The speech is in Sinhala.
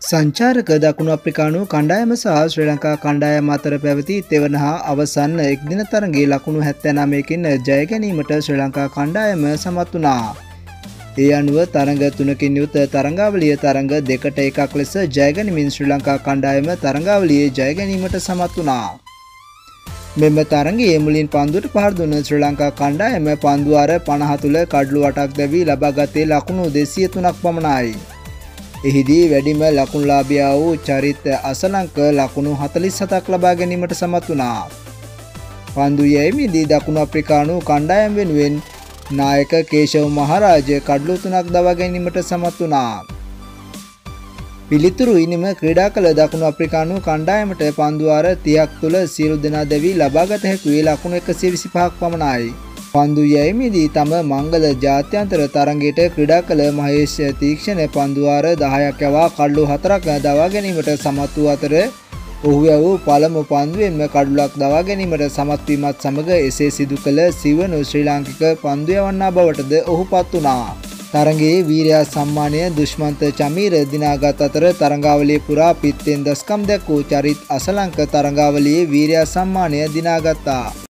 සංචාරක දකුණු අප්‍රිකානු කණ්ඩායම සහ ශ්‍රී ලංකා කණ්ඩායම අතර පැවති තෙවන හා අවසන් එක්දින තරගයේ ලකුණු 79කින් ජය ගැනීමට ශ්‍රී ලංකා කණ්ඩායම සමත් වුණා. ඒ අනුව තරඟ 3කින් යුත් තරඟාවලිය තරඟ 2ට 1ක් ලෙස ජය ගැනීමෙන් ශ්‍රී ලංකා කණ්ඩායම තරඟාවලියේ ජය ගැනීමට සමත් වුණා. මෙම තරගයේ මුලින් පන්දුවට පහර දුන්න ශ්‍රී ලංකා කණ්ඩායම පන්දු අර 50 තුල කඩලු 8ක් දැවි ලබාගත්තේ ලකුණු 203ක් පමණයි. එහිදී වැඩිම ලකුණුලාභියා වූ චරිත අසලංක ලකුණු 47ක් ලබා ගැනීමට සමත් වුණා. පන්දු යැවීමේදී දකුණු අප්‍රිකානු කණ්ඩායම වෙනුවෙන් නායක කේෂව මහරාජ කඩලු 3ක් දවා ගැනීමට සමත් වුණා. පිළිතුරු ඉනිම ක්‍රීඩා කළ දකුණු අප්‍රිකානු කණ්ඩායමට පන්දු අර 30ක් තුල සියලු දෙනා දැවි ලබාගත හැකි ලකුණු 125ක් පමණයි. පන්දු යැවීමේදී තම මංගල ජාත්‍යන්තර තරගයට ක්‍රීඩා කළ මහේෂ් තීක්ෂණ පන්දු අර 10ක් යවා කඩලු 4ක් දවා ගැනීමට සමත් වූ අතර ඔහු වූ පළමු පන්දුවෙන්ම කඩලුවක් දවා ගැනීමට සමත් වීමත් සමග එසේ සිදු කළ සිවණු ශ්‍රී ලාංකික පන්දු යවන්නා බවටද ඔහු පත් වුණා. තරගයේ වීරයා සම්මානය දුෂ්මන්ත චමීර දිනාගත් අතර තරඟාවලිය පුරා පිත්තෙන් දස්කම් දැක් වූ චරිත් අසලංක තරඟාවලියේ වීරයා සම්මානය දිනාගත්තා.